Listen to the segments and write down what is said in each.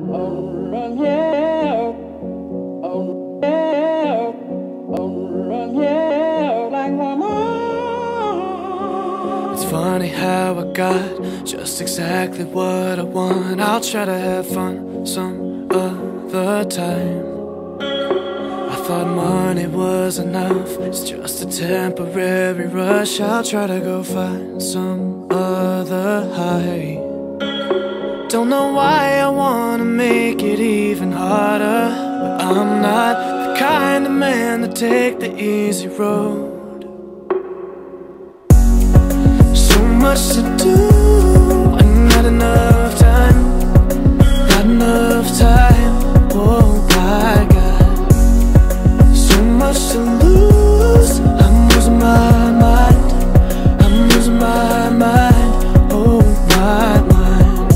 It's funny how I got just exactly what I want. I'll try to have fun some other time. I thought money was enough, it's just a temporary rush. I'll try to go find some other high. Don't know why I wanna make it even harder, but I'm not the kind of man to take the easy road. So much to do and not enough time. Not enough time. Oh my God, so much to lose. I'm losing my mind. I'm losing my mind. Oh my mind.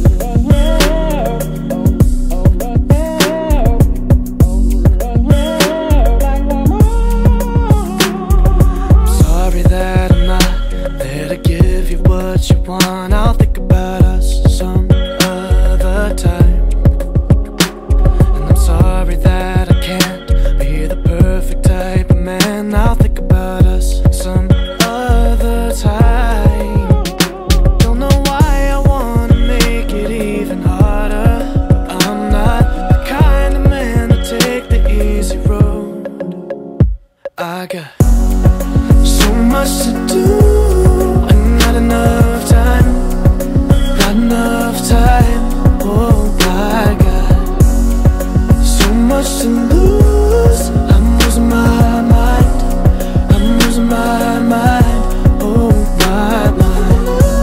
I'm sorry that I'm not there to give you what you want. I'll think about us some other time. And I'm sorry that I can't be the perfect type of man. I'll think about us some other time. Don't know why I wanna make it even harder, but I'm not the kind of man to take the easy road. I got so much to do and not enough time. Not enough time. Oh my God, so much to lose. I'm losing my mind. I'm losing my mind. Oh my mind.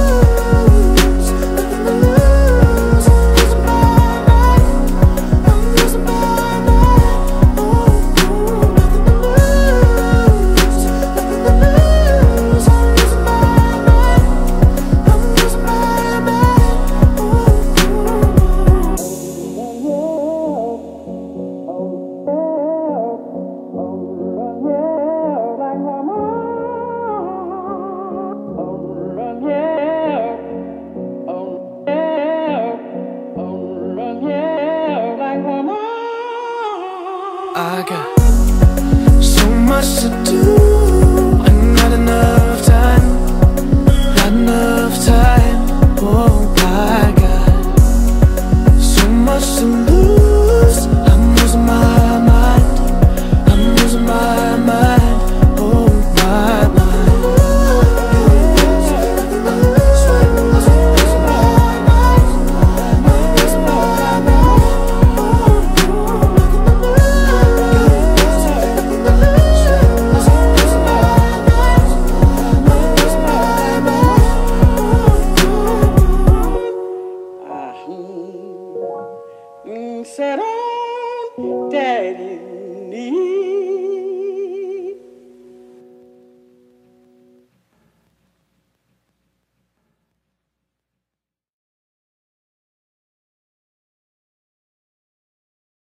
I got so much to do and not enough time. Not enough time. Oh my God, so much to lose. I'm losing my mind. I'm losing my mind. Oh my mind. Said